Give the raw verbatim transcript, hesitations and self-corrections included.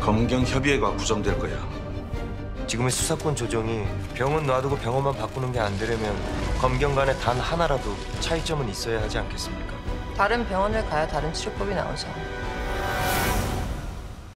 검경협의회가 구성될 거야. 지금의 수사권 조정이 병원 놔두고 병원만 바꾸는 게 안 되려면 검경 간에 단 하나라도 차이점은 있어야 하지 않겠습니까? 다른 병원을 가야 다른 치료법이 나오죠.